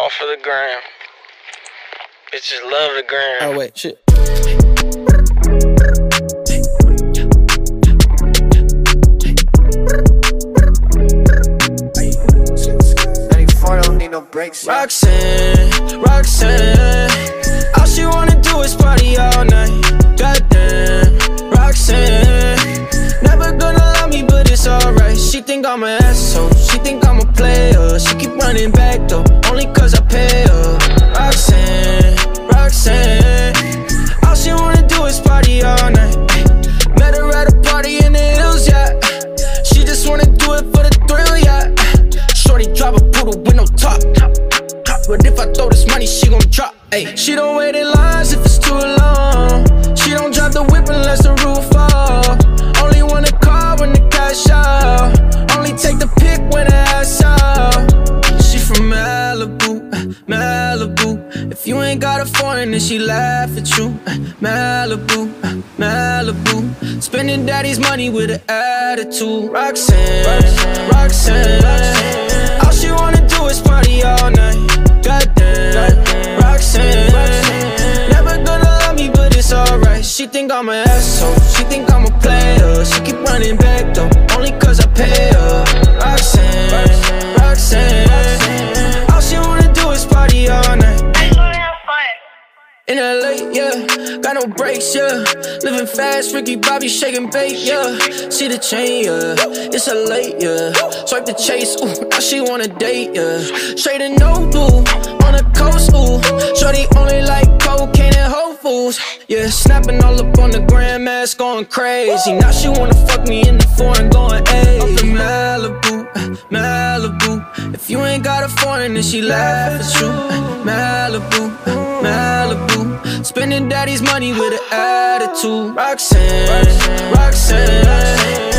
All for the gram. Bitches love the gram. Oh wait, shit. Don't need no breaks. Roxanne, Roxanne, all she wanna do is party all night. Goddamn, Roxanne, never gonna love me, but it's alright. She think I'm an asshole, she think I'm a player. She keep running back though, only cause I pay her. Roxanne, Roxanne, all she wanna do is party all night. Met her at a party in the hills, yeah. She just wanna do it for the thrill, yeah. Shorty drive a poodle with no top. But if I throw this money, she gon' drop. Ay. She don't wait in lines if it's too long. She don't drive the whip unless the roof fall. Only want a car when the cash out. Only take the pic when the ass out. She from Malibu, Malibu. If you ain't got a foreign, then she laugh at you. Malibu, Malibu. Spending daddy's money with an attitude. Roxanne, Roxanne, all she wanna do is party all night. Goddamn, Roxanne, never gonna love me, but it's alright. She think I'm an asshole, she think I'm a player. She keep running back though, only cause I pay her. Roxanne, Roxanne, all she wanna do is party all night. In LA, yeah, got no brakes, yeah. Living fast, Ricky Bobby shaking bait, yeah. See the chain, yeah, it's a late, yeah. Swipe the chase, ooh, now she wanna date, yeah. Straight and no blue, on the coast, ooh. Shorty only like cocaine and Whole Foods, yeah. Snapping all up on the grandmas, going crazy. Now she wanna fuck me in the foreign, going ayy. Up in Malibu, Malibu. If you ain't got a foreign, then she laugh at you. Malibu, Malibu. Spending daddy's money with an attitude. Roxanne, Roxanne,